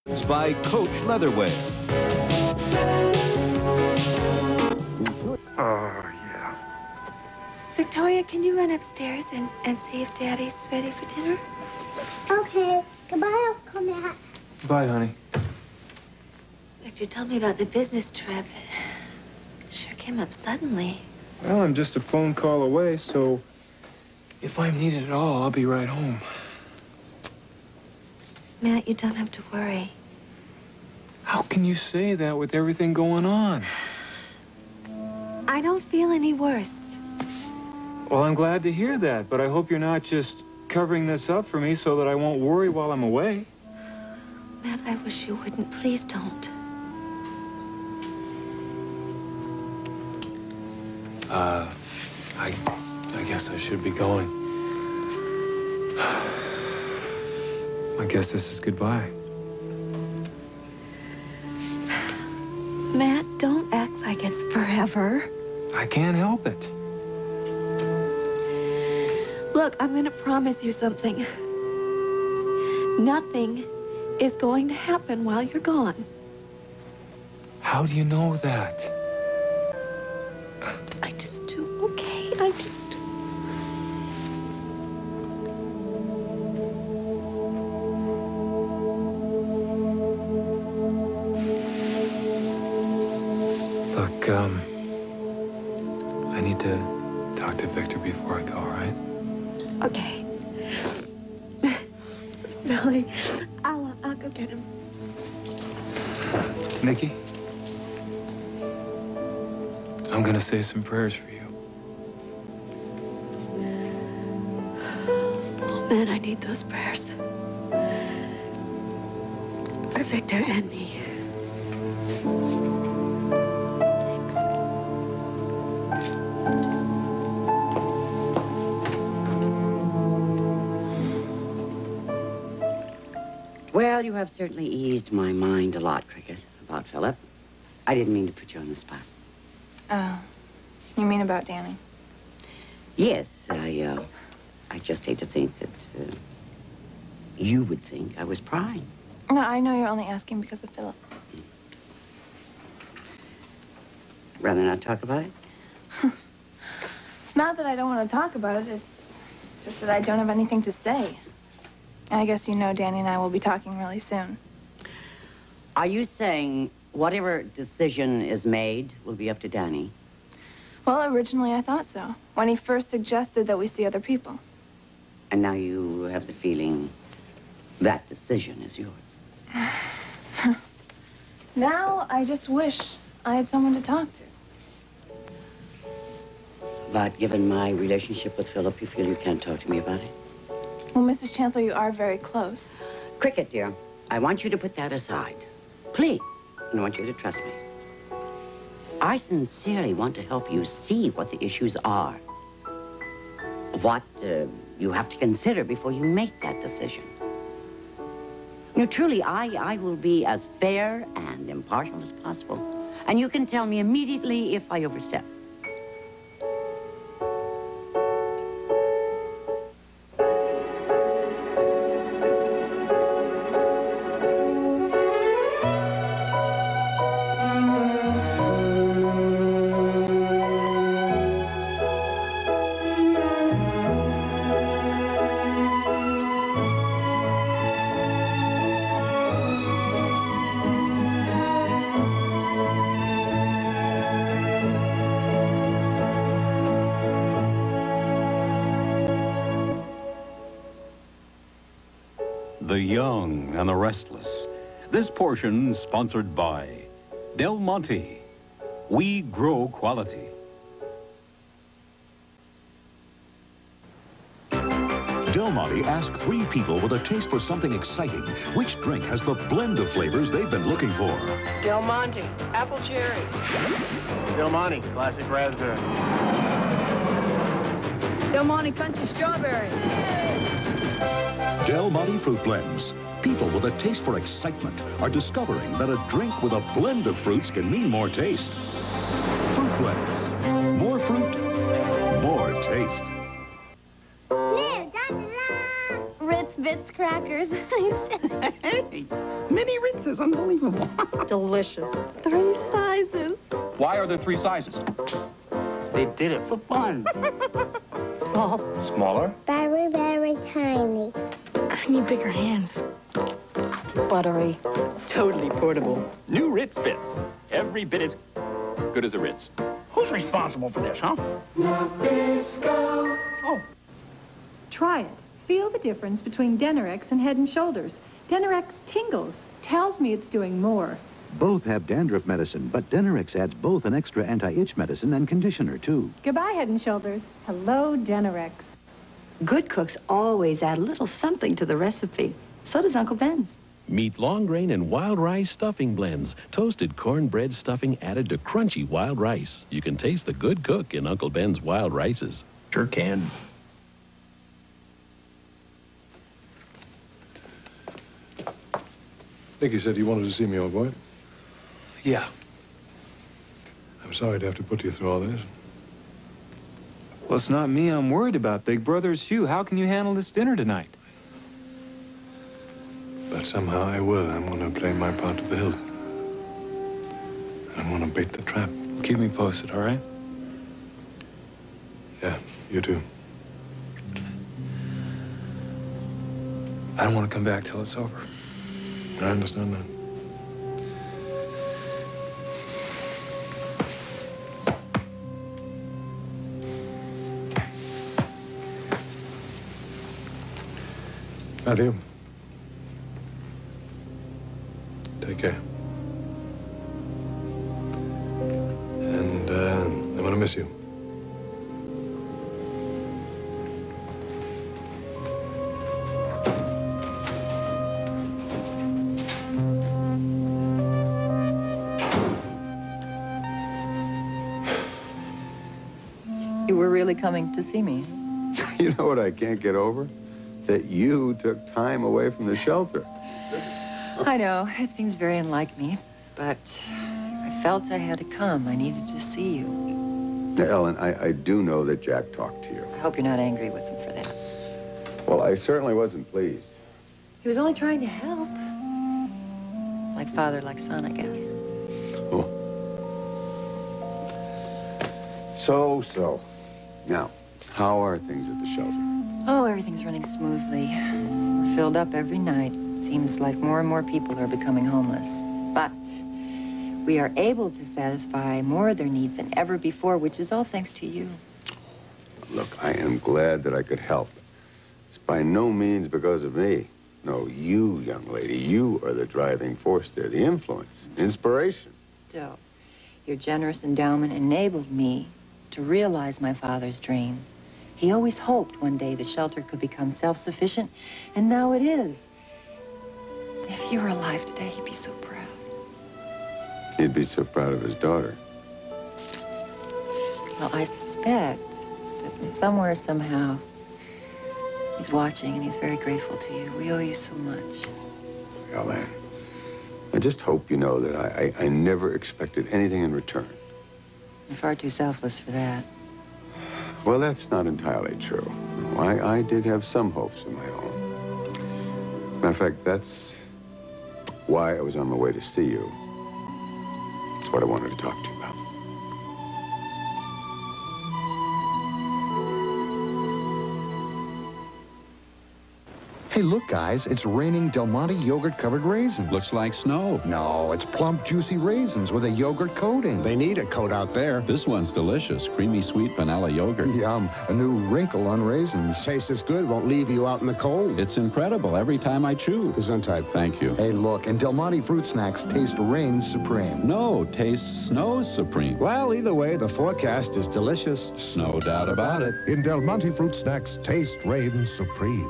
By Coach Leatherway. Oh, yeah. Victoria, can you run upstairs and see if Daddy's ready for dinner? Okay. Goodbye, Uncle Matt. Bye, honey. Victor, tell me about the business trip. It sure came up suddenly. Well, I'm just a phone call away, so if I'm needed at all, I'll be right home. Matt, you don't have to worry. How can you say that with everything going on? I don't feel any worse. Well, I'm glad to hear that, but I hope you're not just covering this up for me so that I won't worry while I'm away. Matt, I wish you wouldn't. Please don't. I guess I should be going. I guess this is goodbye. Matt, don't act like it's forever. I can't help it. Look, I'm going to promise you something. Nothing is going to happen while you're gone. How do you know that? I just do, okay? I just do. Look, I need to talk to Victor before I go, all right? Okay. Sally, I'll go get him. Nikki? I'm gonna say some prayers for you. Oh, man, I need those prayers. For Victor and me. Thanks. Well, you have certainly eased my mind a lot, Cricket, about Philip. I didn't mean to put you on the spot. Oh, you mean about Danny? Yes, I just hate to think that you would think I was prying. No, I know you're only asking because of Philip. Rather not talk about it? It's not that I don't want to talk about it. It's just that I don't have anything to say. I guess you know Danny and I will be talking really soon. Are you saying whatever decision is made will be up to Danny? Well, originally I thought so, when he first suggested that we see other people. And now you have the feeling that decision is yours. Now I just wish I had someone to talk to. But given my relationship with Philip, you feel you can't talk to me about it? Well, Mrs. Chancellor, you are very close. Cricket, dear, I want you to put that aside. Please. And I want you to trust me. I sincerely want to help you see what the issues are. What you have to consider before you make that decision. You know, truly, I will be as fair and impartial as possible. And you can tell me immediately if I overstep. The young and the restless. This portion sponsored by Del Monte. We grow quality. Del Monte asked 3 people with a taste for something exciting which drink has the blend of flavors they've been looking for. Del Monte, apple cherry. Del Monte, classic raspberry. Del Monte, country strawberry. Del Monte Fruit Blends. People with a taste for excitement are discovering that a drink with a blend of fruits can mean more taste. Fruit Blends. More fruit, more taste. Ritz Bits crackers. Hey, mini Ritz is unbelievable. Delicious. 3 sizes. Why are there 3 sizes? They did it for fun. Small. Smaller? Very, very tiny. I need bigger hands. Buttery. Totally portable. New Ritz Bits. Every bit as good as a Ritz. Who's responsible for this, huh? Nabisco. Oh. Try it. Feel the difference between Denerex and Head & Shoulders. Denerex tingles. Tells me it's doing more. Both have dandruff medicine, but Denerex adds both an extra anti-itch medicine and conditioner, too. Goodbye, Head & Shoulders. Hello, Denerex. Good cooks always add a little something to the recipe. So does Uncle Ben. Meet long grain and wild rice stuffing blends. Toasted cornbread stuffing added to crunchy wild rice. You can taste the good cook in Uncle Ben's wild rices. Sure can. Nicky said you wanted to see me, old boy. Yeah. I'm sorry to have to put you through all this. Well, it's not me I'm worried about, Big Brother. It's you. How can you handle this dinner tonight? But somehow I will. I'm going to play my part to the hilt. I'm going to bait the trap. Keep me posted, all right? Yeah, you too. I don't want to come back till it's over. I understand that. Matthew. Take care. And I'm gonna miss you. You were really coming to see me. You know what I can't get over? That you took time away from the shelter. I know, it seems very unlike me, but I felt I had to come. I needed to see you. Now, Ellen, I do know that Jack talked to you. I hope you're not angry with him for that. Well, I certainly wasn't pleased. He was only trying to help. Like father, like son, I guess. Oh. So. Now, how are things at the shelter? Oh, everything's running smoothly. We're filled up every night. Seems like more and more people are becoming homeless. But we are able to satisfy more of their needs than ever before, which is all thanks to you. Look, I am glad that I could help. It's by no means because of me. No, you, young lady, you are the driving force there, the influence, inspiration. Still, your generous endowment enabled me to realize my father's dream. He always hoped one day the shelter could become self-sufficient, and now it is. If you were alive today, he'd be so proud. He'd be so proud of his daughter. Well, I suspect that somewhere, somehow, he's watching and he's very grateful to you. We owe you so much. Ellen, I just hope you know that I never expected anything in return. You're far too selfless for that. Well, that's not entirely true. I did have some hopes of my own. Matter of fact, that's why I was on my way to see you. That's what I wanted to talk to you about. Hey, look, guys, it's raining Del Monte yogurt-covered raisins. Looks like snow. No, it's plump, juicy raisins with a yogurt coating. They need a coat out there. This one's delicious. Creamy, sweet vanilla yogurt. Yum. A new wrinkle on raisins. Tastes as good, won't leave you out in the cold. It's incredible every time I chew. Gesundheit. Thank you. Hey, look, and Del Monte fruit snacks taste reign supreme. No, tastes snows supreme. Well, either way, the forecast is delicious. No doubt about it. In Del Monte fruit snacks, taste reigns supreme.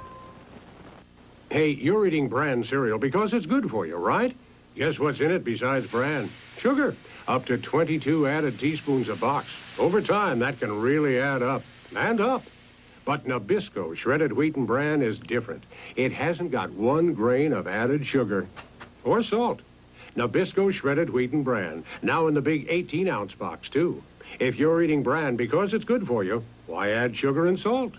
Hey, you're eating bran cereal because it's good for you, right? Guess what's in it besides bran? Sugar. Up to 22 added teaspoons a box. Over time, that can really add up. And up. But Nabisco shredded wheat and bran is different. It hasn't got 1 grain of added sugar or salt. Nabisco shredded wheat and bran. Now in the big 18-ounce box, too. If you're eating bran because it's good for you, why add sugar and salt?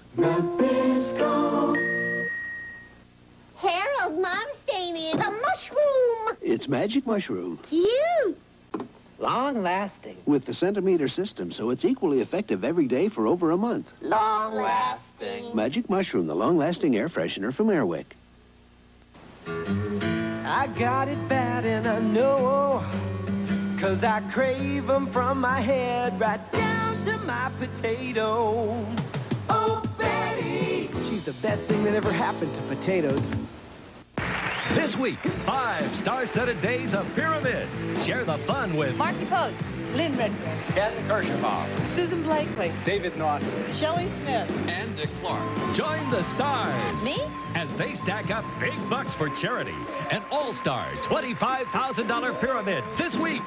Harold, Mom's staying in the mushroom. It's magic mushroom. Cute. Long-lasting. With the centimeter system, so it's equally effective every day for over a month. Long-lasting. Magic mushroom, the long-lasting air freshener from Airwick. I got it bad and I know, 'cause I crave them from my head right down to my potatoes. Oh, Betty! She's the best thing that ever happened to potatoes. This week, 5 star-studded days of Pyramid. Share the fun with Marky Post, Lynn Redgrave, Ken Kirschenbaum, Susan Blakely, David Naughton, Shelley Smith, and Dick Clark. Join the stars. Me? As they stack up big bucks for charity. An all-star $25,000 pyramid this week.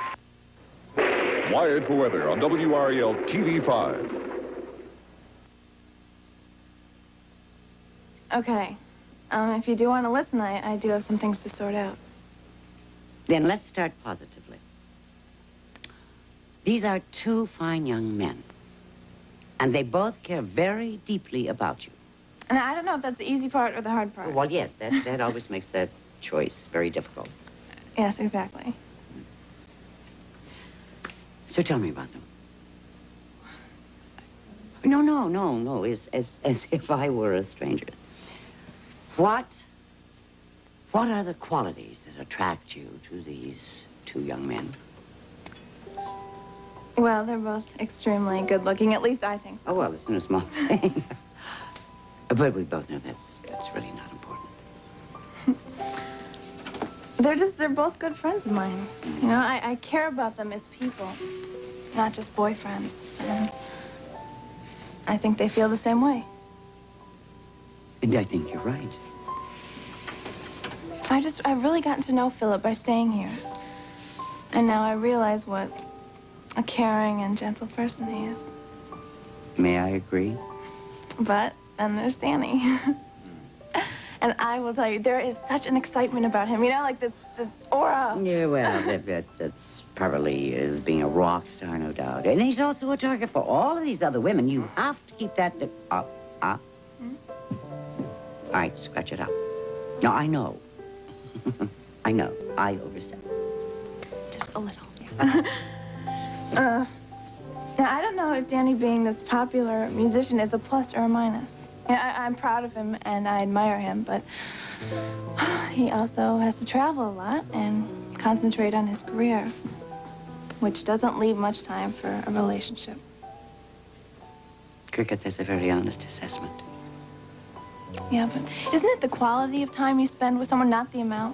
Wired for weather on WRAL TV5. Okay. If you do want to listen, I do have some things to sort out. Then let's start positively. These are 2 fine young men, and they both care very deeply about you. And I don't know if that's the easy part or the hard part. Well, yes, that always makes that choice very difficult. Yes, exactly. So tell me about them. No, as if I were a stranger. What are the qualities that attract you to these 2 young men? Well, they're both extremely good looking. At least I think so. Oh, well, it's no small thing. But we both know that's really not important. They're both good friends of mine. You know, I care about them as people, not just boyfriends. And I think they feel the same way. And I think you're right. I've really gotten to know Philip by staying here. And now I realize what a caring and gentle person he is. May I agree? But then there's Danny. And I will tell you, there is such an excitement about him. You know, like this aura. Yeah, well, that's probably is being a rock star, no doubt. And he's also a target for all of these other women. You have to keep that up. All right, scratch it up. No, I know. I know. I overstepped. Just a little. Now, I don't know if Danny being this popular musician is a plus or a minus. You know, I'm proud of him and I admire him, but he also has to travel a lot and concentrate on his career, which doesn't leave much time for a relationship. Cricket, that's a very honest assessment. Yeah, but isn't it the quality of time you spend with someone, not the amount?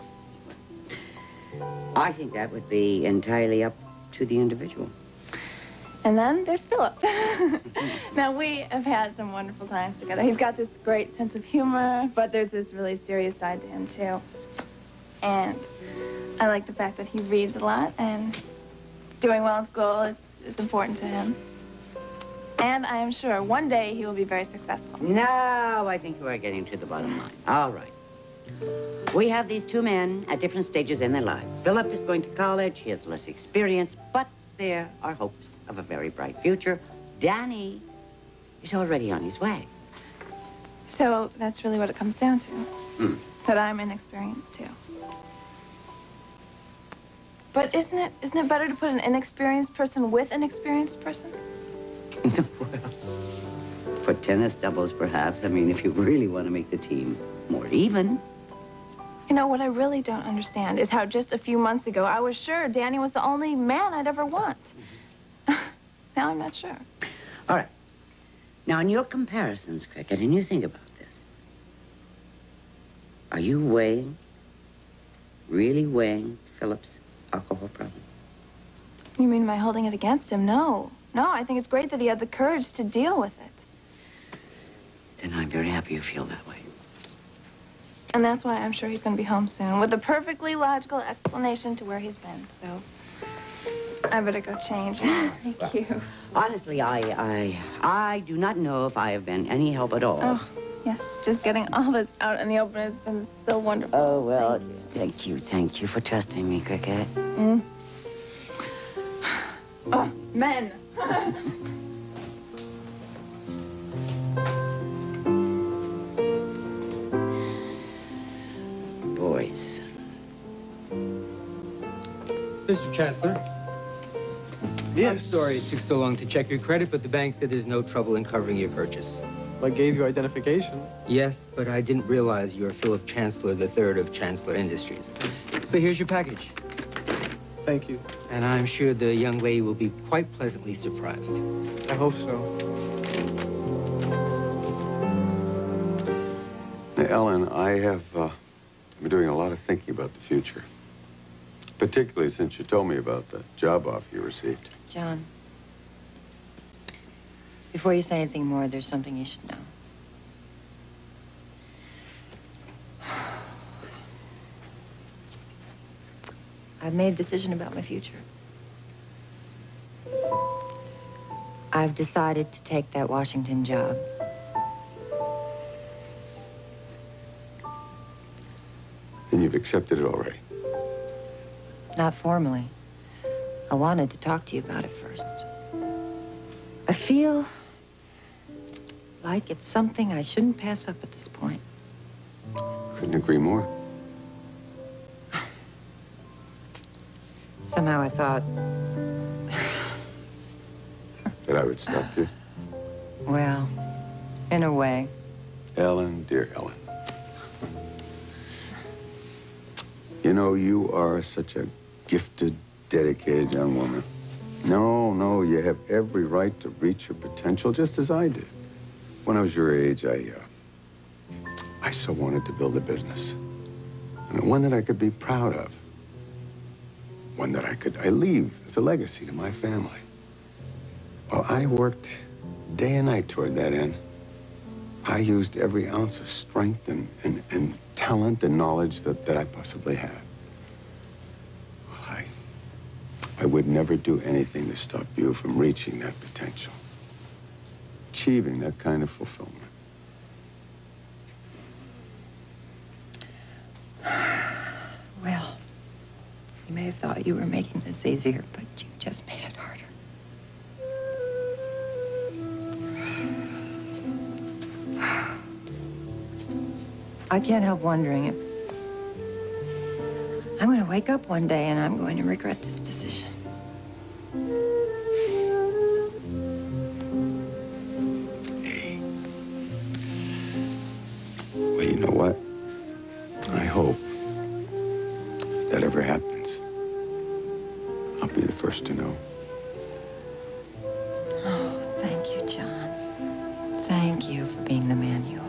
I think that would be entirely up to the individual. And then there's Philip. Now, we have had some wonderful times together. He's got this great sense of humor, but there's this really serious side to him, too. And I like the fact that he reads a lot, and doing well in school is important to him. And I am sure one day he will be very successful. Now I think you are getting to the bottom line. All right. We have these 2 men at different stages in their life. Philip is going to college. He has less experience, but there are hopes of a very bright future. Danny is already on his way. So that's really what it comes down to. That I'm inexperienced, too. But isn't it better to put an inexperienced person with an experienced person? For tennis doubles, perhaps. I mean, if you really want to make the team more even. You know, what I really don't understand is how just a few months ago, I was sure Danny was the only man I'd ever want. Now I'm not sure. All right. Now, in your comparisons, Cricket, and you think about this, are you really weighing Philip's alcohol problem? You mean by holding it against him? No. No, I think it's great that he had the courage to deal with it. Then I'm very happy you feel that way. And that's why I'm sure he's going to be home soon, with a perfectly logical explanation to where he's been. So I better go change. Thank you. Honestly, I do not know if I have been any help at all. Oh, yes. Just getting all this out in the open has been so wonderful. Oh, well, thank you for trusting me, Cricket. Oh, men. Boys. Mr. Chancellor. Yes. I'm sorry it took so long to check your credit, but the bank said there's no trouble in covering your purchase. I gave you identification. Yes, but I didn't realize you were Philip Chancellor III of Chancellor Industries. So here's your package. Thank you. And I'm sure the young lady will be quite pleasantly surprised. I hope so. Now, Ellen, I have been doing a lot of thinking about the future. Particularly since you told me about the job offer you received. John, before you say anything more, there's something you should know. I've made a decision about my future. I've decided to take that Washington job. And you've accepted it already. Not formally. I wanted to talk to you about it first. I feel like it's something I shouldn't pass up at this point. Couldn't agree more. Somehow I thought, That I would stop you. well, in a way. Ellen, dear Ellen. You know, you are such a gifted, dedicated young woman. No, you have every right to reach your potential, just as I did. When I was your age, I so wanted to build a business. And one that I could be proud of. One that I leave as a legacy to my family. Well, I worked day and night toward that end. I used every ounce of strength and talent and knowledge that I possibly had. Well, I would never do anything to stop you from reaching that potential. Achieving that kind of fulfillment. Well, you may have thought you were making this easier, but you just made it harder. I can't help wondering if I'm going to wake up one day and I'm going to regret this decision. Hey. Well, you know what? I hope if that ever happens, I'll be the first to know. Oh, thank you, John. Thank you for being the man you are.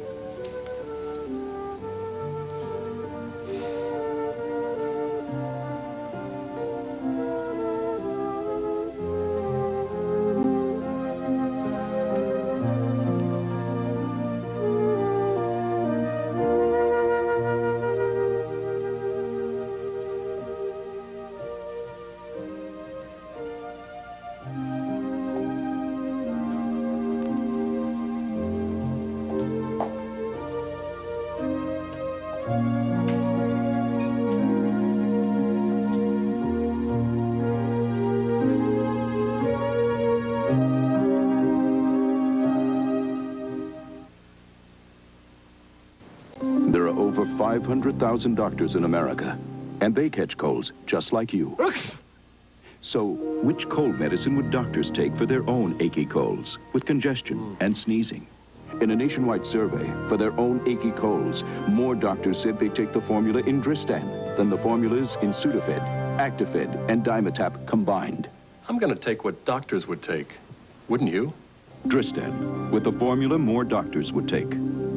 There are over 500,000 doctors in America, and they catch colds just like you. So, which cold medicine would doctors take for their own achy colds with congestion and sneezing? In a nationwide survey for their own achy colds, more doctors said they take the formula in Dristan than the formulas in Sudafed, Actifed, and Dimetapp combined. I'm going to take what doctors would take. Wouldn't you? Dristan, with the formula more doctors would take.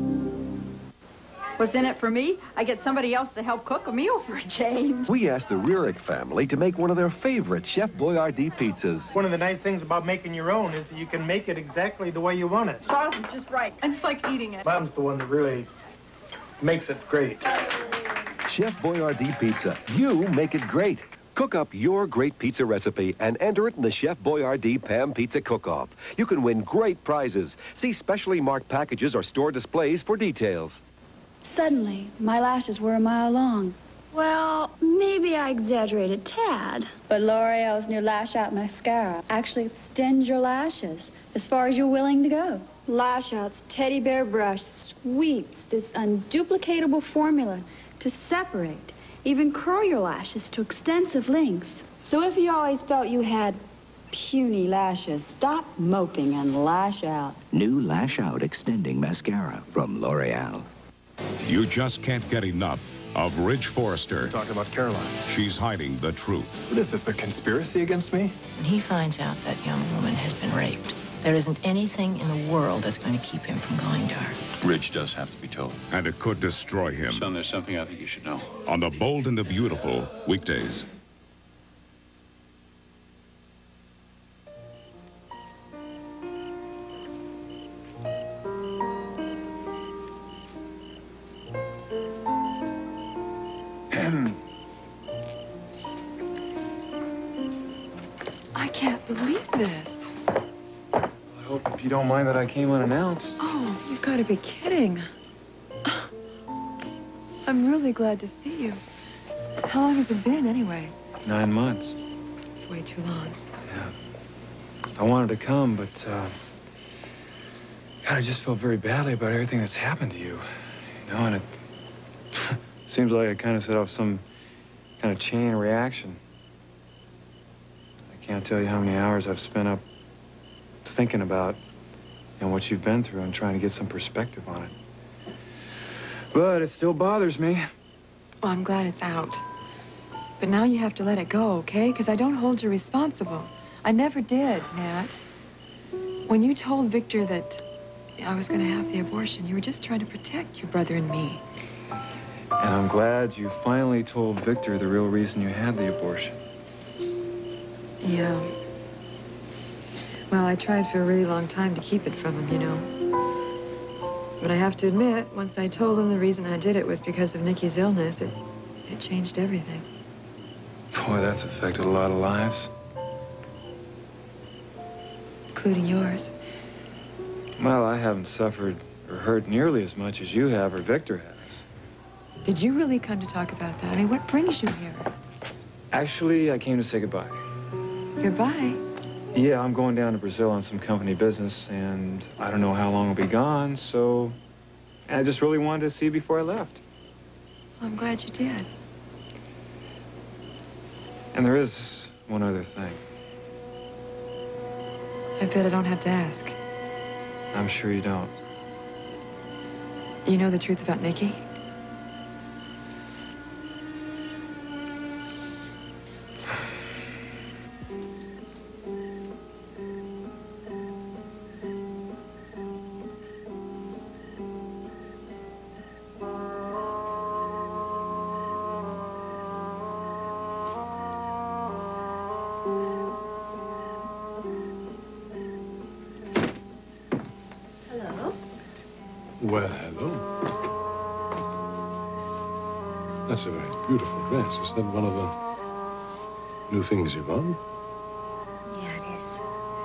What's in it for me? I get somebody else to help cook a meal for a change. We asked the Rurik family to make one of their favorite Chef Boyardee pizzas. One of the nice things about making your own is that you can make it exactly the way you want it. Sauce is just right. I just like eating it. Mom's the one that really makes it great. Chef Boyardee Pizza. You make it great. Cook up your great pizza recipe and enter it in the Chef Boyardee Pam Pizza Cook-Off. You can win great prizes. See specially marked packages or store displays for details. Suddenly, my lashes were a mile long. Well, maybe I exaggerated a tad. But L'Oreal's new Lash Out Mascara actually extends your lashes as far as you're willing to go. Lash Out's teddy bear brush sweeps this unduplicatable formula to separate even curl your lashes to extensive lengths. So if you always felt you had puny lashes, stop moping and lash out. New Lash Out Extending Mascara from L'Oreal. You just can't get enough of Ridge Forrester. Talking about Caroline. She's hiding the truth. What is this, a conspiracy against me? When he finds out that young woman has been raped, there isn't anything in the world that's going to keep him from going to her. Ridge does have to be told. And it could destroy him. Son, there's something I think you should know. On The Bold and the Beautiful, weekdays. I can't believe this. I hope if you don't mind that I came unannounced. Oh, you've got to be kidding. I'm really glad to see you. How long has it been, anyway? 9 months. It's way too long. I wanted to come, but, God, I just feel very badly about everything that's happened to you. You know, and it seems like I kind of set off some kind of chain reaction. I can't tell you how many hours I've spent up thinking about, you know, what you've been through and trying to get some perspective on it. But it still bothers me. Well, I'm glad it's out. But now you have to let it go, okay? Because I don't hold you responsible. I never did, Matt. When you told Victor that I was going to have the abortion, you were just trying to protect your brother and me. And I'm glad you finally told Victor the real reason you had the abortion. Yeah. Well, I tried for a really long time to keep it from him, you know. But I have to admit, once I told him the reason I did it was because of Nikki's illness, it changed everything. Boy, that's affected a lot of lives. Including yours. Well, I haven't suffered or hurt nearly as much as you have or Victor has. Did you really come to talk about that? I mean, what brings you here? Actually, I came to say goodbye. Goodbye? Yeah, I'm going down to Brazil on some company business, and I don't know how long I'll be gone, so I just really wanted to see you before I left. Well, I'm glad you did. And there is one other thing. I bet I don't have to ask. I'm sure you don't. You know the truth about Nikki? Well, hello. That's a very beautiful dress. Is that one of the new things you've on? Yeah, it is.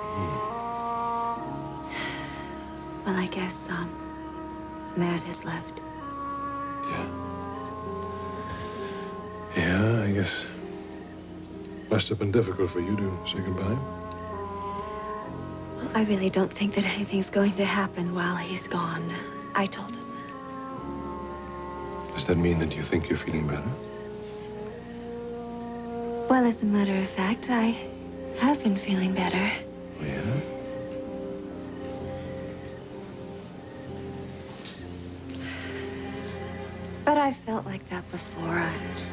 Well, I guess, Matt has left. Yeah, I guess. Must have been difficult for you to say goodbye. Well, I really don't think that anything's going to happen while he's gone. I told him. Does that mean that you think you're feeling better? Well, as a matter of fact, I have been feeling better. Oh, yeah? But I felt like that before.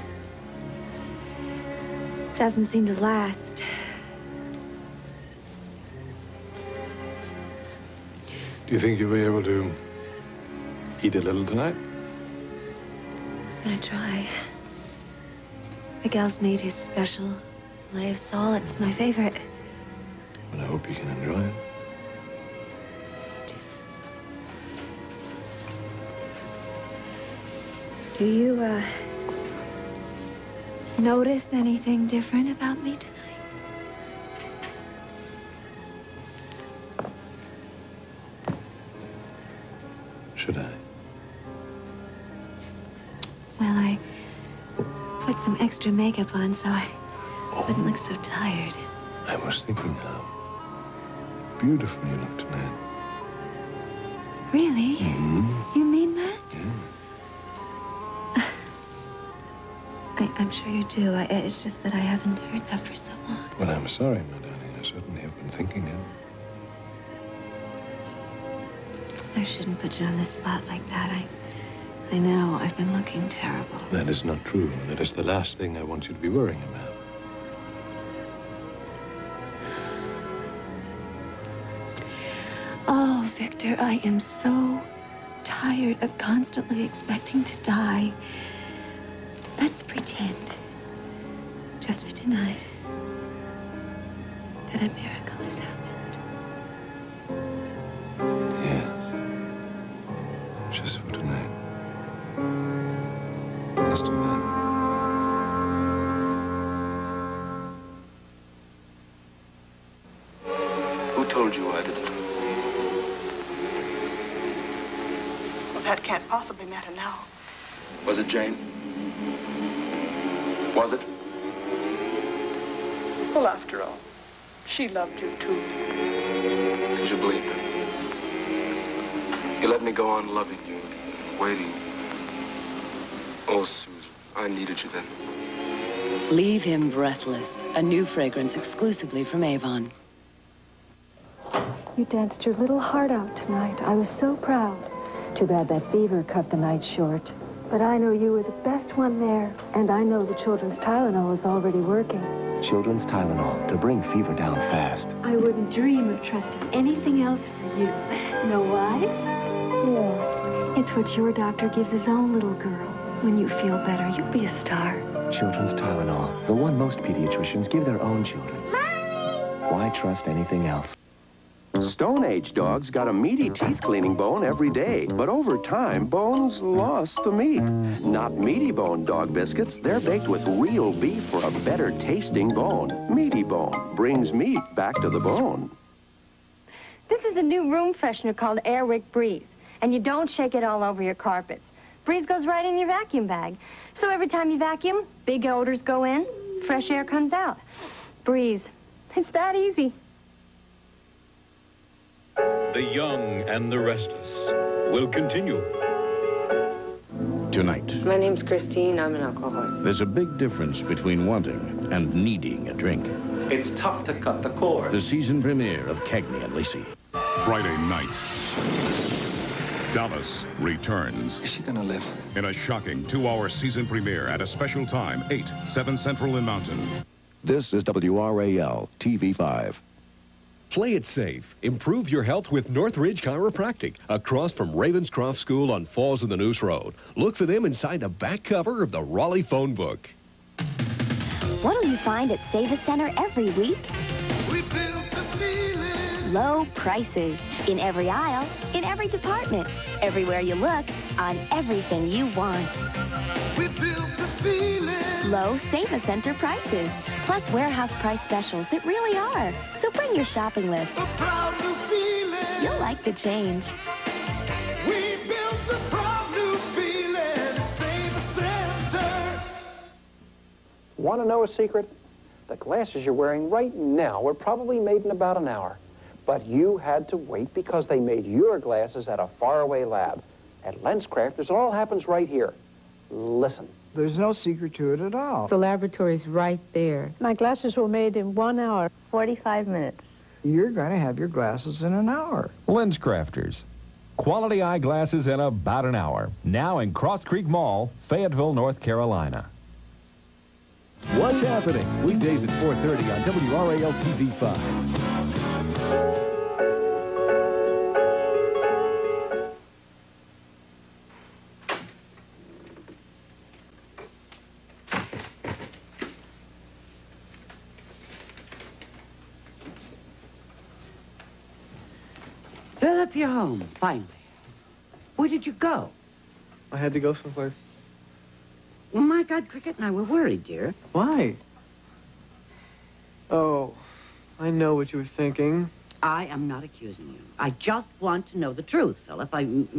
Doesn't seem to last. Do you think you'll be able to eat a little tonight? I'm gonna try. The gal's made his special filet of sole. It's my favorite. Well, I hope you can enjoy it. Do you, notice anything different about me tonight? Should I? Well, I put some extra makeup on so I wouldn't look so tired. I was thinking how beautiful you look tonight. Really? Mm-hmm. You mean that? Yeah. I'm sure you do. It's just that I haven't heard that for so long. Well, I'm sorry, my darling. I certainly have been thinking it. I shouldn't put you on the spot like that. I know. I've been looking terrible. That is not true. That is the last thing I want you to be worrying about. Oh, Victor, I am so tired of constantly expecting to die. Let's pretend, just for tonight, that a miracle has happened. Yes. Just for tonight. Let's do that. Who told you I did it? Well, that can't possibly matter now. Was it Jane? Was it? Well, after all, she loved you too. Did you believe her? You let me go on loving you, waiting. Oh, Susan, I needed you then. Leave him breathless. A new fragrance exclusively from Avon. You danced your little heart out tonight. I was so proud. Too bad that fever cut the night short. But I know you were the best one there. And I know the children's Tylenol is already working. Children's Tylenol, to bring fever down fast. I wouldn't dream of trusting anything else for you. Know why? Yeah. It's what your doctor gives his own little girl. When you feel better, you'll be a star. Children's Tylenol, the one most pediatricians give their own children. Mommy! Why trust anything else? Stone Age dogs got a meaty teeth cleaning bone every day, but over time, bones lost the meat. Not meaty bone dog biscuits. They're baked with real beef for a better tasting bone. Meaty Bone brings meat back to the bone. This is a new room freshener called Airwick Breeze, and you don't shake it all over your carpets. Breeze goes right in your vacuum bag. So every time you vacuum, big odors go in, fresh air comes out. Breeze. It's that easy. The Young and the Restless will continue. Tonight, My name's Christine. I'm an alcoholic. there's a big difference between wanting and needing a drink. It's tough to cut the cord. The season premiere of Cagney and Lacey. Friday night, Dallas returns. Is she gonna live? In a shocking 2-hour season premiere at a special time, 8, 7 Central in Mountain. This is WRAL TV5. Play it safe. Improve your health with Northridge Chiropractic, across from Ravenscroft School on Falls in the Neuse Road. Look for them inside the back cover of the Raleigh phone book. What do you find at Save-A Center every week? Low prices. In every aisle, in every department. Everywhere you look, on everything you want. Low Save-A Center prices. Plus warehouse price specials that really are. So bring your shopping list. You'll like the change. Want to know a secret? The glasses you're wearing right now were probably made in about an hour. But you had to wait because they made your glasses at a faraway lab. At LensCrafters, it all happens right here. Listen. There's no secret to it at all. The laboratory's right there. My glasses were made in 1 hour, 45 minutes. You're going to have your glasses in an hour. LensCrafters. Quality eyeglasses in about an hour. Now in Cross Creek Mall, Fayetteville, North Carolina. What's happening? Weekdays at 4:30 on WRAL TV5. Philip, you're home, finally. Where did you go? I had to go someplace. Oh, my God, Cricket and I were worried, dear. Why? Oh, I know what you were thinking. I am not accusing you. I just want to know the truth, Philip.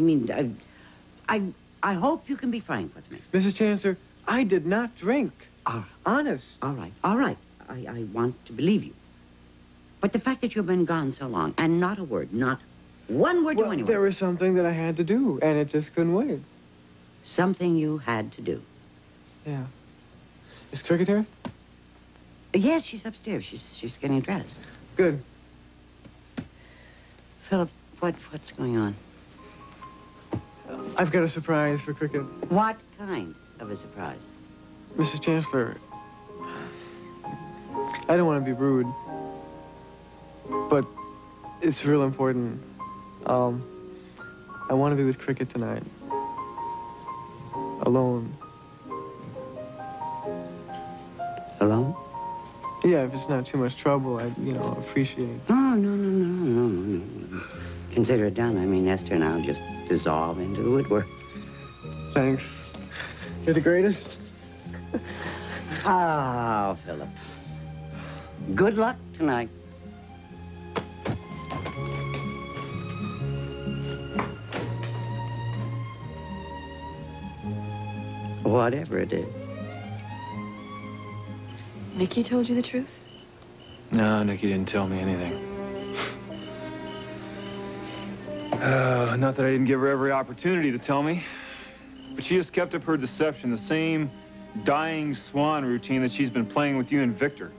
I hope you can be frank with me. Mrs. Chancellor, I did not drink. Honest. All right. I want to believe you. But the fact that you've been gone so long, and not a word, not one word to anyone. There was something that I had to do, and it just couldn't wait. Something you had to do. Yeah. Is Cricket here? Yes, she's upstairs. She's getting dressed. Good. Philip, what's going on? I've got a surprise for Cricket. What kind of a surprise? Mrs. Chancellor, I don't want to be rude, but it's real important. I want to be with Cricket tonight. Alone. Alone? Yeah, if it's not too much trouble, I'd, appreciate. Oh, no. Consider it done. I mean, Esther and I'll just dissolve into the woodwork. Thanks. You're the greatest. Oh, Philip. Good luck tonight. Whatever it is. Nikki told you the truth? No, Nikki didn't tell me anything. Not that I didn't give her every opportunity to tell me, but she just kept up her deception, the same dying swan routine that she's been playing with you and Victor.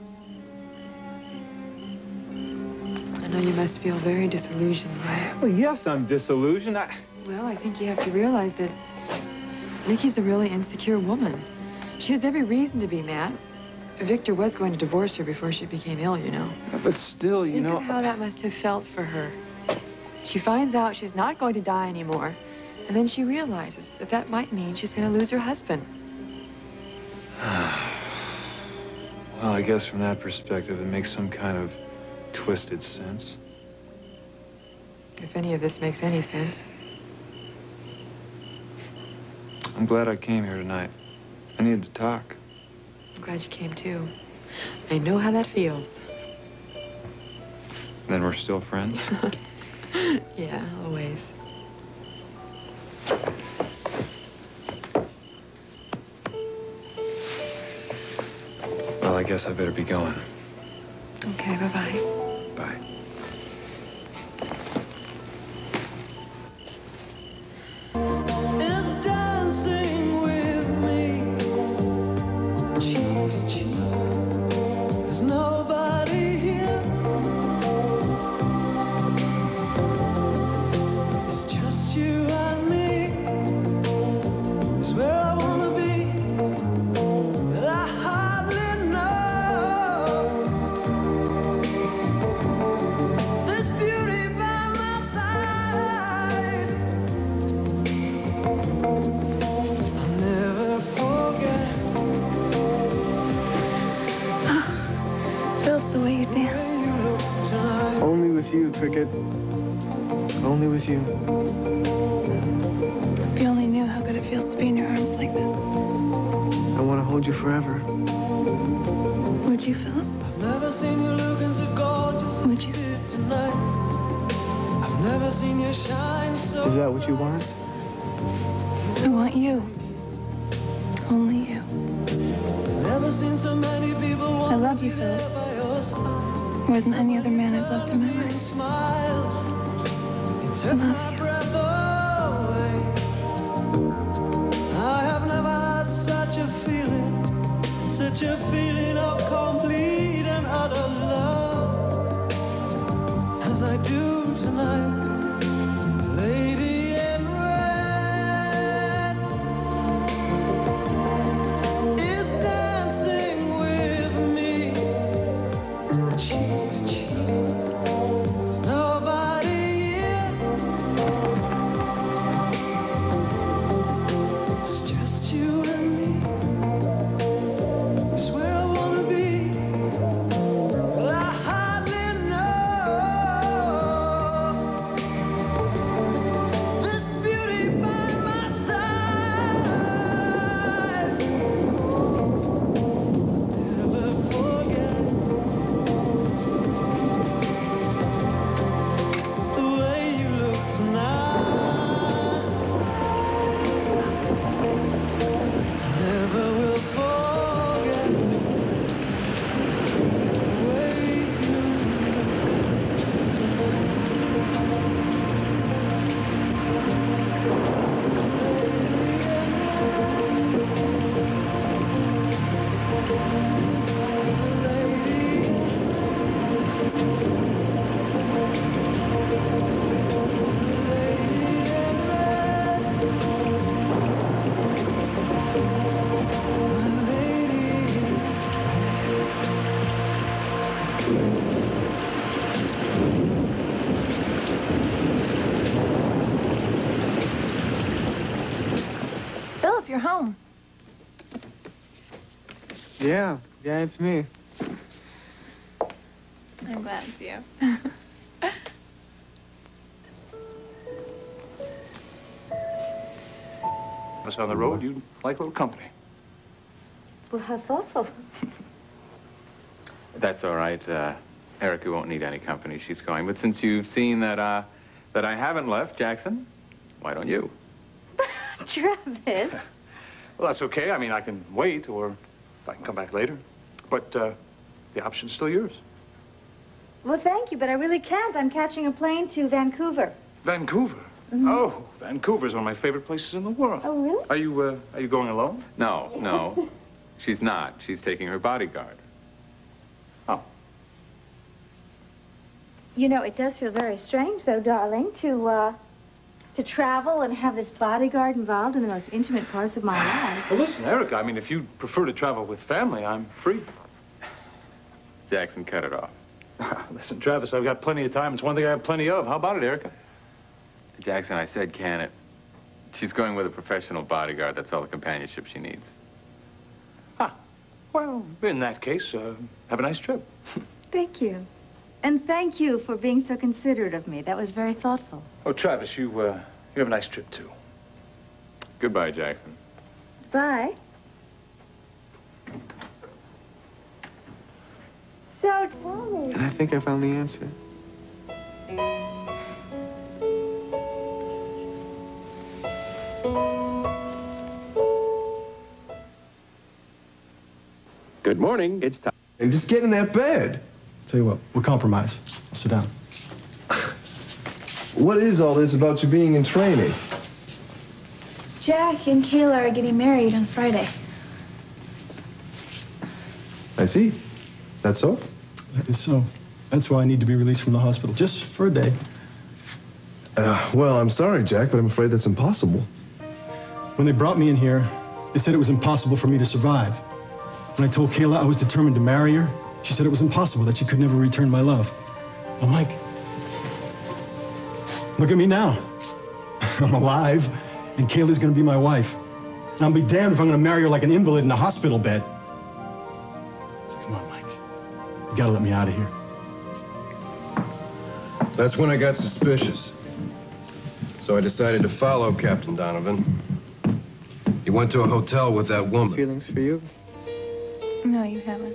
I know you must feel very disillusioned, right? Well, yes, I'm disillusioned. Well, I think you have to realize that Nikki's a really insecure woman. She has every reason to be mad. Victor was going to divorce her before she became ill, you know. But still, you know... Think of how that must have felt for her. She finds out she's not going to die anymore, and then she realizes that that might mean she's going to lose her husband. Well, I guess from that perspective, it makes some kind of twisted sense. If any of this makes any sense. I'm glad I came here tonight. I needed to talk. I'm glad you came, too. I know how that feels. Then we're still friends? Yeah, always. Well, I guess I better be going. Okay, bye-bye. Bye. Cricket. Only with you. If you only knew how good it feels to be in your arms like this. I want to hold you forever. Would you, Philip? I've never seen you looking so gorgeous. Would you? Tonight. I've never seen you shine so. Is that what you want? I want you. Only you. Never seen so many people. I love you, Philip. More than any other man I've loved in my life. I love you. I have never had such a feeling of complete and utter love as I do tonight, lady in red is dancing with me, cheek to cheek. There's nobody here. It's just you and me. It's where I wanna be. But I hardly know Philip, you're home. Yeah, it's me. I'm glad it's you. Us on the road, you like a little company. Well, how thoughtful. That's all right. Erica won't need any company. She's going. But since you've seen that I haven't left, Jackson, why don't you? Travis. Well, that's okay. I mean, I can wait, or I can come back later. But the option's still yours. Well, thank you, but I really can't. I'm catching a plane to Vancouver. Vancouver? Mhm. Oh, Vancouver's one of my favorite places in the world. Oh, really? Are you going alone? No. She's not. She's taking her bodyguard. You know, it does feel very strange, though, darling, to travel and have this bodyguard involved in the most intimate parts of my life. Well, listen, Erica, I mean, if you prefer to travel with family, I'm free. Jackson, cut it off. Listen, Travis, I've got plenty of time. It's one thing I have plenty of. How about it, Erica? Jackson, I said can it. She's going with a professional bodyguard. That's all the companionship she needs. Well, in that case, have a nice trip. Thank you. And thank you for being so considerate of me. That was very thoughtful. Oh, Travis, you have a nice trip, too. Goodbye, Jackson. Bye. So tell me. And I think I found the answer. Good morning. It's time. And just get in that bed. Tell you what, we'll compromise. I'll sit down. What is all this about you being in training? Jack and Kayla are getting married on Friday. I see. That's so? That is so. That's why I need to be released from the hospital, just for a day. Well, I'm sorry, Jack, but I'm afraid that's impossible. When they brought me in here, they said it was impossible for me to survive. When I told Kayla I was determined to marry her, she said it was impossible, that she could never return my love. Well, Mike, look at me now. I'm alive, and Kayla's gonna be my wife. And I'll be damned if I'm gonna marry her like an invalid in a hospital bed. So come on, Mike. You gotta let me out of here. That's when I got suspicious. So I decided to follow Captain Donovan. He went to a hotel with that woman. Feelings for you? No, you haven't.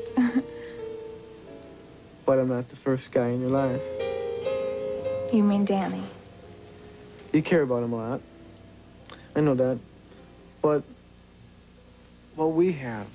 But I'm not the first guy in your life. You mean Danny? You care about him a lot. I know that. But what we have,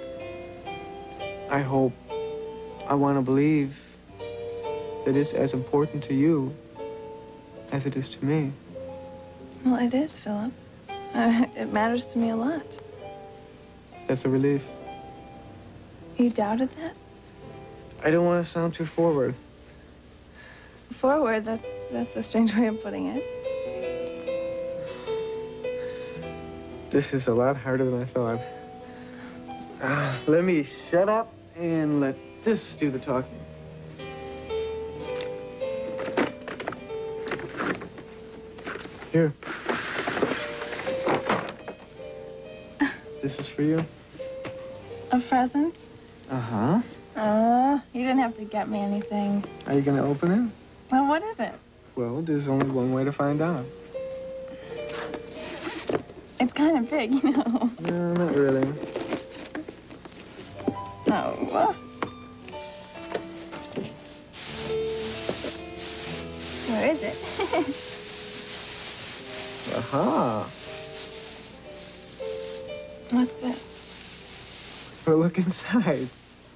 I want to believe that it's as important to you as it is to me. Well, it is, Philip. It matters to me a lot. That's a relief. You doubted that? I don't want to sound too forward. Forward, that's a strange way of putting it. This is a lot harder than I thought. Let me shut up and let this do the talking. Here. This is for you. A present? Uh-huh. You didn't have to get me anything. Are you gonna open it? Well, what is it? Well, there's only one way to find out. It's kind of big, you know. No, not really. Oh. Where is it? Aha. What's this? Well, look inside.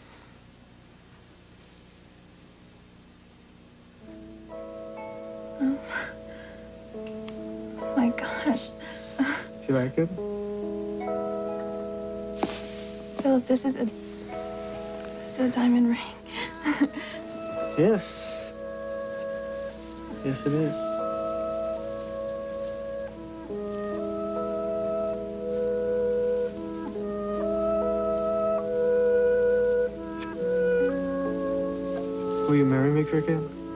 Oh my gosh. Do you like it? Philip, this is a diamond ring. Yes. Yes, it is. Will you marry me, Cricket?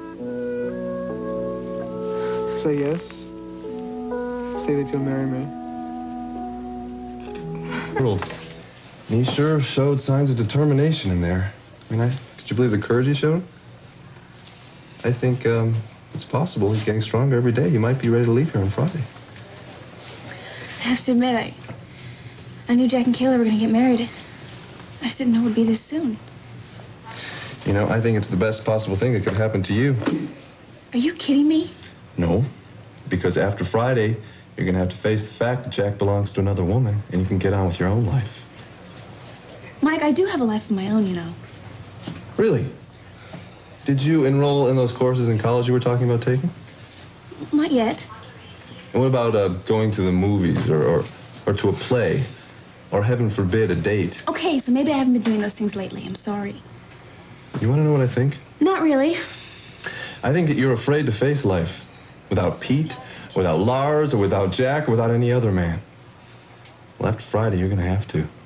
Say yes. Say that you'll marry me. Well, he sure showed signs of determination in there. I mean, could you believe the courage he showed? I think it's possible he's getting stronger every day. He might be ready to leave here on Friday. I have to admit, I knew Jack and Kayla were going to get married. I just didn't know it would be this soon. You know, I think it's the best possible thing that could happen to you. Are you kidding me? No, because after Friday, you're going to have to face the fact that Jack belongs to another woman, and you can get on with your own life. Mike, I do have a life of my own, you know. Really? Did you enroll in those courses in college you were talking about taking? Not yet. And what about going to the movies or to a play? Or, heaven forbid, a date? Okay, so maybe I haven't been doing those things lately. I'm sorry. You want to know what I think? Not really. I think that you're afraid to face life without Pete, without Lars, or without Jack, or without any other man. Well, after Friday, you're going to have to.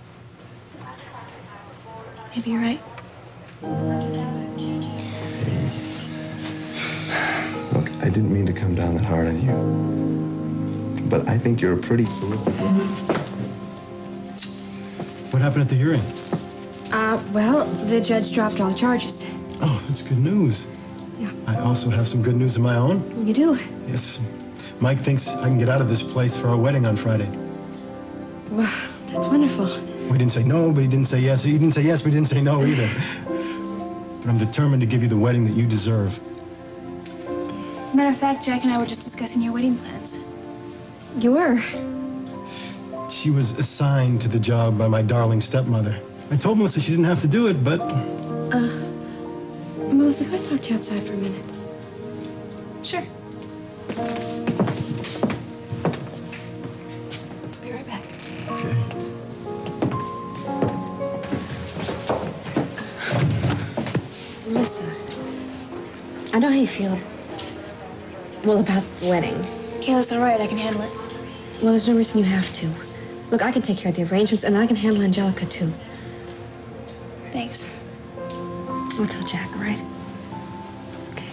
Maybe you're right. Look, I didn't mean to come down that hard on you. But I think you're a pretty... What happened at the hearing? Well, the judge dropped all the charges. Oh, that's good news. Yeah. I also have some good news of my own. You do? Yes. Mike thinks I can get out of this place for our wedding on Friday. Well, that's wonderful. We didn't say no, but he didn't say yes. He didn't say yes, but he didn't say no either. But I'm determined to give you the wedding that you deserve. As a matter of fact, Jack and I were just discussing your wedding plans. You were? She was assigned to the job by my darling stepmother. I told Melissa she didn't have to do it, but... Melissa, can I talk to you outside for a minute? Sure. I'll be right back. Okay. Melissa, I know how you feel. Well, about the wedding. Kayla, it's all right. I can handle it. Well, there's no reason you have to. Look, I can take care of the arrangements, and I can handle Angelica, too. Thanks. I'll tell Jack, all right? Okay.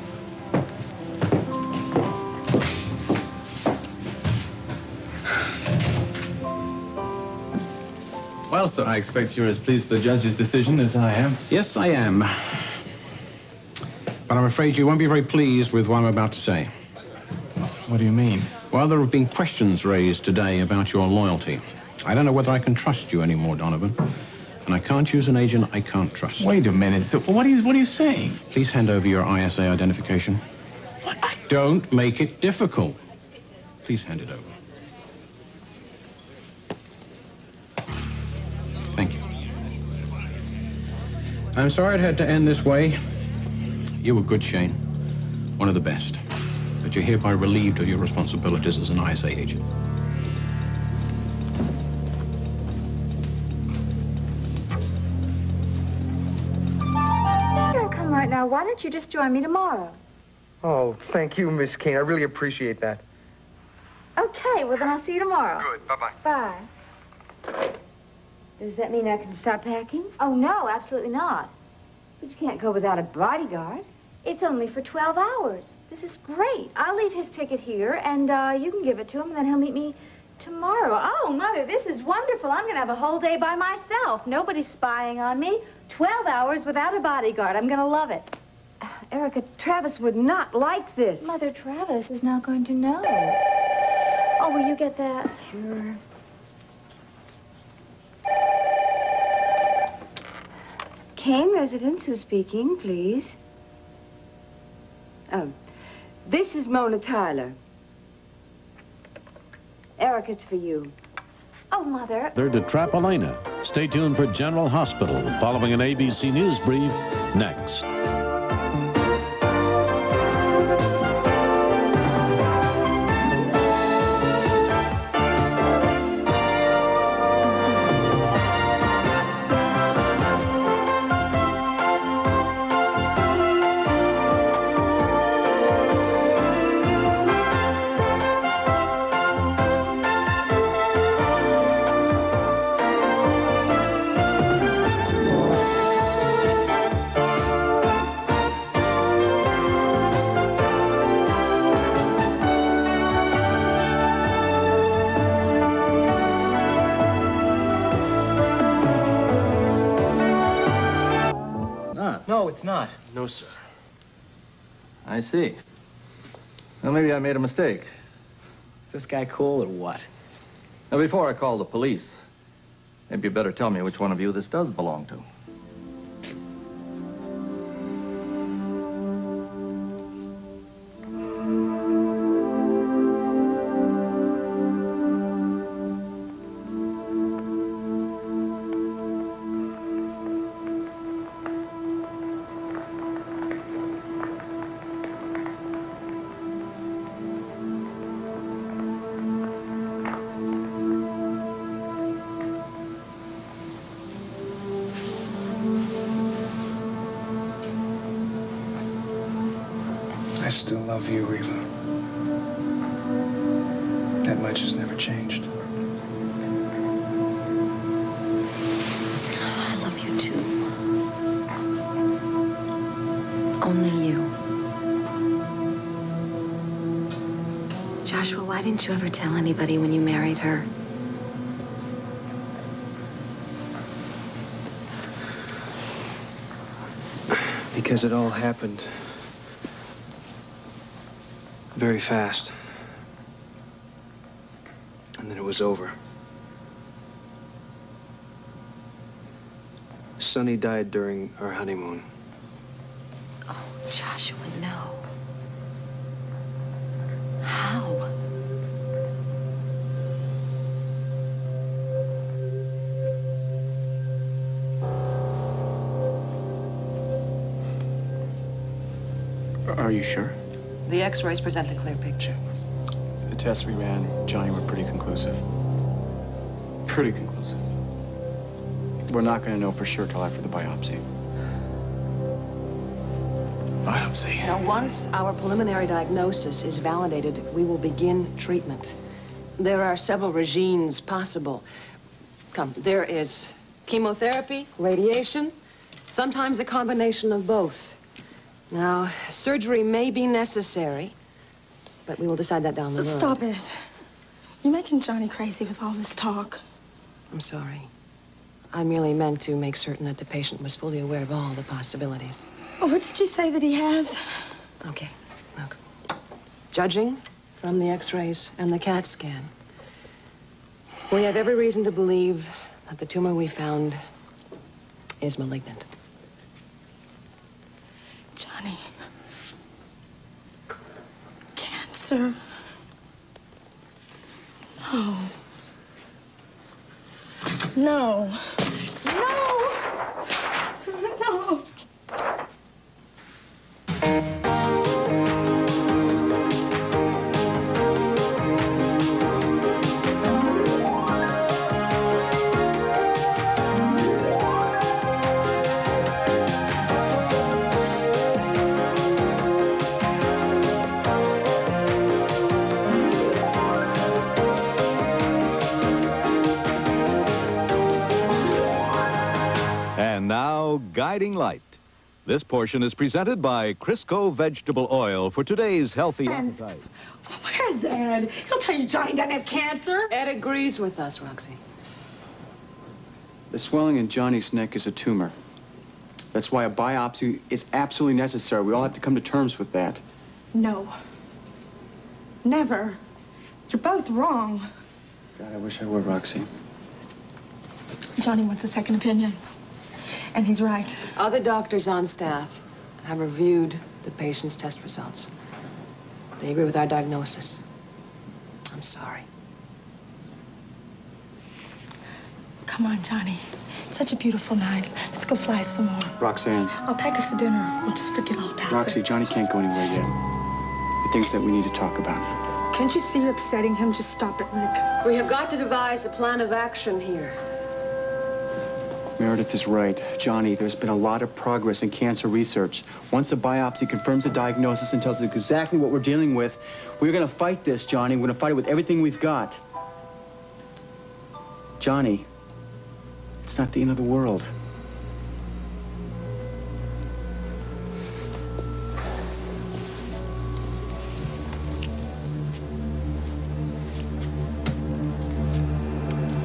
Well, sir, I expect you're as pleased with the judge's decision as I am. Yes, I am. But I'm afraid you won't be very pleased with what I'm about to say. What do you mean? Well, there have been questions raised today about your loyalty. I don't know whether I can trust you anymore, Donovan. And I can't use an agent I can't trust. Wait a minute. So what are you saying? Please hand over your ISA identification. What? Don't make it difficult. Please hand it over. Thank you. I'm sorry it had to end this way. You were good, Shane. One of the best. But you're hereby relieved of your responsibilities as an ISA agent. Right now, why don't you just join me tomorrow? Oh, thank you, Miss Kane. I really appreciate that. Okay, well then I'll see you tomorrow. Good. Bye-bye. Bye. Does that mean I can stop packing? Oh, no, absolutely not. But you can't go without a bodyguard. It's only for 12 hours. This is great. I'll leave his ticket here, and you can give it to him, and then he'll meet me tomorrow. Oh, Mother, this is wonderful. I'm going to have a whole day by myself. Nobody's spying on me. 12 hours without a bodyguard. I'm going to love it. Erica, Travis would not like this. Mother, Travis is not going to know. Oh, will you get that? Sure. Kane residence, who's speaking, please? This is Mona Tyler. Eric, it's for you. Oh, Mother. They're to Trapolina. Stay tuned for General Hospital following an ABC News brief next. No, it's not. No, sir. I see. Well, maybe I made a mistake. Is this guy cool or what? Now, before I call the police, maybe you better tell me which one of you this does belong to. I still love you, Eva. That much has never changed. I love you too. Only you. Joshua, why didn't you ever tell anybody when you married her? Because it all happened very fast. And then it was over. Sonny died during our honeymoon. Oh, Joshua, no. How? Are you sure? The x-rays present a clear picture. The tests we ran, Johnny, were pretty conclusive. Pretty conclusive. We're not going to know for sure till after the biopsy. Biopsy? Now, once our preliminary diagnosis is validated, we will begin treatment. There are several regimes possible. Come, there is chemotherapy, radiation, sometimes a combination of both. Now, surgery may be necessary, but we will decide that down the road. Stop it. You're making Johnny crazy with all this talk. I'm sorry. I merely meant to make certain that the patient was fully aware of all the possibilities. Oh, what did you say that he has? Okay, look. Judging from the x-rays and the CAT scan, we have every reason to believe that the tumor we found is malignant. Johnny. Cancer. No. No. No! No! And now, Guiding Light. This portion is presented by Crisco Vegetable Oil for today's healthy appetite. Where's Ed? He'll tell you Johnny doesn't have cancer. Ed agrees with us, Roxy. The swelling in Johnny's neck is a tumor. That's why a biopsy is absolutely necessary. We all have to come to terms with that. No. Never. You're both wrong. God, I wish I were, Roxy. Johnny wants a second opinion. And he's right. Other doctors on staff have reviewed the patient's test results. They agree with our diagnosis. I'm sorry. Come on, Johnny. It's such a beautiful night. Let's go fly some more. Roxanne. I'll pack us a dinner. We'll just forget all about Roxy, it. Johnny can't go anywhere yet. The things that we need to talk about. Can't you see you're upsetting him? Just stop it, Rick. We have got to devise a plan of action here. Meredith is right. Johnny, there's been a lot of progress in cancer research. Once a biopsy confirms the diagnosis and tells us exactly what we're dealing with, we're going to fight this, Johnny. We're going to fight it with everything we've got. Johnny, it's not the end of the world.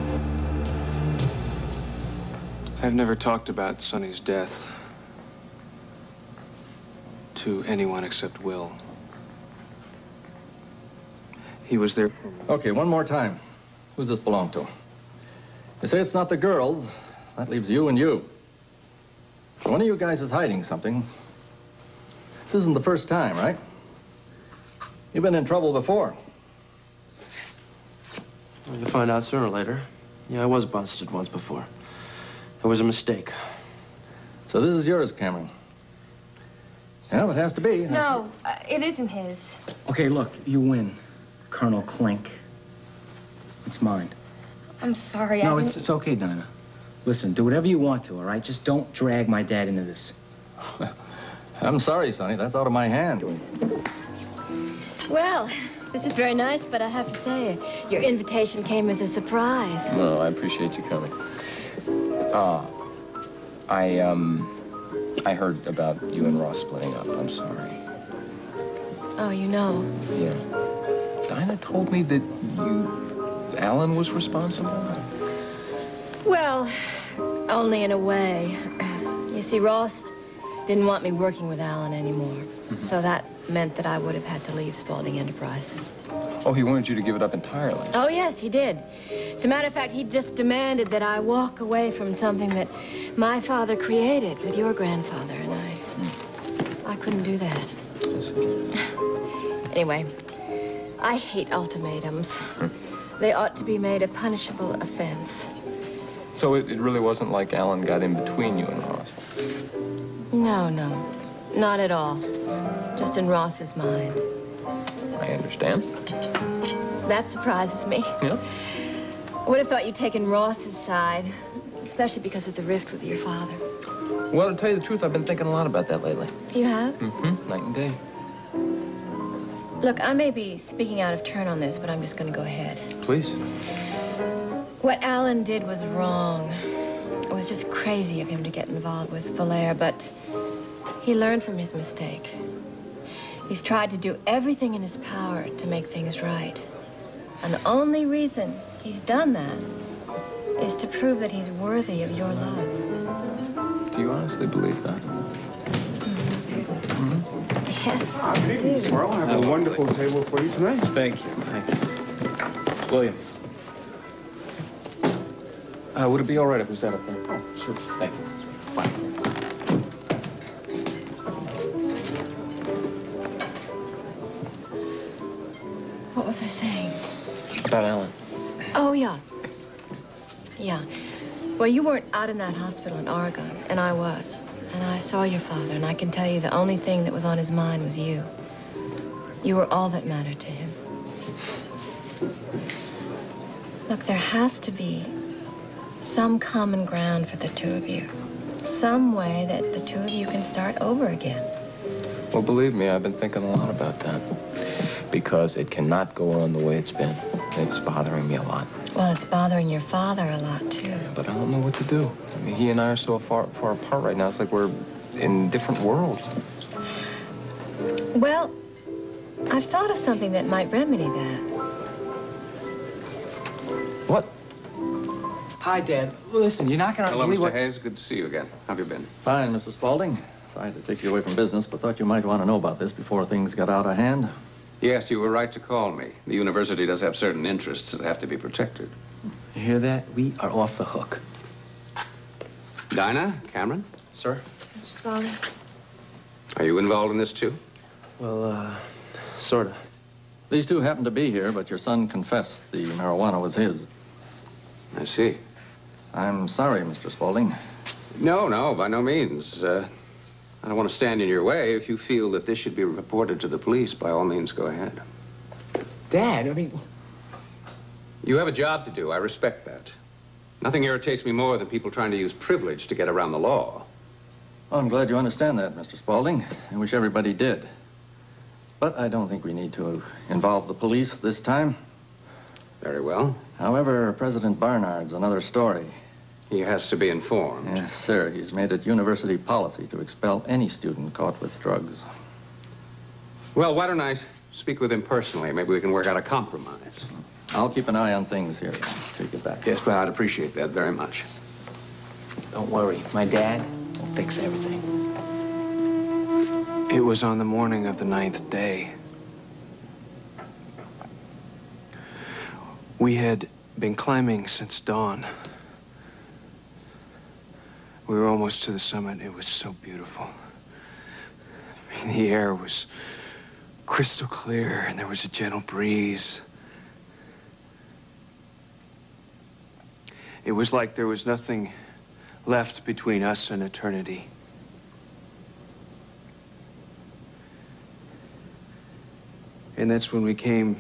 I've never talked about Sonny's death. to anyone except Will. He was there. Okay, one more time. Who's this belong to? You say it's not the girls. That leaves you and you. So one of you guys is hiding something. This isn't the first time, right? You've been in trouble before. Well, you'll find out sooner or later. Yeah, I was busted once before. It was a mistake. So this is yours, Cameron. Yeah, it has to be. No, it isn't his. Okay, look, you win, Colonel Klink. It's mine. I'm sorry. No, I it's okay, Dinah. Listen, do whatever you want to, all right? Just don't drag my dad into this. I'm sorry, Sonny. That's out of my hand. Well, this is very nice, but I have to say, your invitation came as a surprise. No, I appreciate you coming. I heard about you and Ross splitting up. I'm sorry. Oh, you know. Yeah. Dinah told me that Alan was responsible. Well, only in a way. You see, Ross didn't want me working with Alan anymore. So that meant that I would have had to leave Spaulding Enterprises. Oh, he wanted you to give it up entirely. Oh, yes, he did. As a matter of fact, he just demanded that I walk away from something that my father created with your grandfather, and I couldn't do that. Anyway, I hate ultimatums. They ought to be made a punishable offense. So it really wasn't like Alan got in between you and Ross? No, not at all. Just in Ross's mind. I understand. That surprises me. Yeah? I would have thought you'd taken Ross's side, especially because of the rift with your father. Well, to tell you the truth, I've been thinking a lot about that lately. You have? Mm-hmm. Night and day. Look, I may be speaking out of turn on this, but I'm just going to go ahead. Please. What Alan did was wrong. It was just crazy of him to get involved with Valere, but he learned from his mistake. He's tried to do everything in his power to make things right. And the only reason he's done that is to prove that he's worthy of your love. Do you honestly believe that? Yes, I do. Well, I have a wonderful table for you tonight. Thank you. Thank you. William. Would it be all right if we sat up there? Oh, sure. Thank you. Fine. What was I saying? About Alan. Oh, yeah. Yeah. Well, you weren't out in that hospital in Oregon, and I was. And I saw your father, and I can tell you the only thing that was on his mind was you. You were all that mattered to him. Look, there has to be some common ground for the two of you. Some way that the two of you can start over again. Well, believe me, I've been thinking a lot about that. Because it cannot go on the way it's been. It's bothering me a lot. Well, it's bothering your father a lot, too. But I don't know what to do. I mean, he and I are so far apart right now. It's like we're in different worlds. Well, I've thought of something that might remedy that. What? Hi, Dad. Listen, you're not going to Hello, believe Mr. what... Hayes. Good to see you again. How have you been? Fine, Mr. Spaulding. Sorry to take you away from business, but thought you might want to know about this before things got out of hand. Yes, you were right to call me. The university does have certain interests that have to be protected. You hear that? We are off the hook. Dinah, Cameron, Sir? Mr. Spaulding? are you involved in this too? Well, sort of. These two happened to be here, but your son confessed the marijuana was his. I see. I'm sorry, Mr. Spaulding. No, by no means. I don't want to stand in your way. If you feel that this should be reported to the police, by all means, go ahead. Dad, I mean... You have a job to do. I respect that. Nothing irritates me more than people trying to use privilege to get around the law. Well, I'm glad you understand that, Mr. Spaulding. I wish everybody did. But I don't think we need to involve the police this time. Very well. However, President Barnard's another story. He has to be informed. Yes, sir. He's made it university policy to expel any student caught with drugs. Well, why don't I speak with him personally? Maybe we can work out a compromise. I'll keep an eye on things here till you get back. Yes, well, I'd appreciate that very much. Don't worry. My dad will fix everything. It was on the morning of the 9th day. We had been climbing since dawn. We were almost to the summit. It was so beautiful. I mean, the air was crystal clear, and there was a gentle breeze. It was like there was nothing left between us and eternity. And that's when we came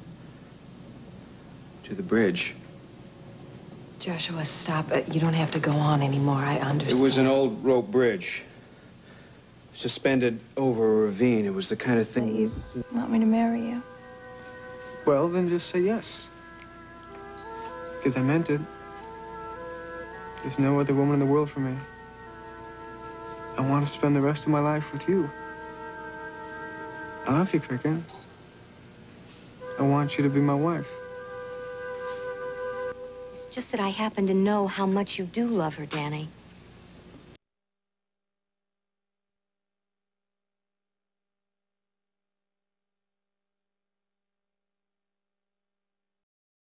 to the bridge. Joshua, stop it. You don't have to go on anymore. I understand. It was an old rope bridge, suspended over a ravine. It was the kind of thing... You want me to marry you? Well, then just say yes. Because I meant it. There's no other woman in the world for me. I want to spend the rest of my life with you. I love you, Cricket. I want you to be my wife. It's just that I happen to know how much you do love her, Danny.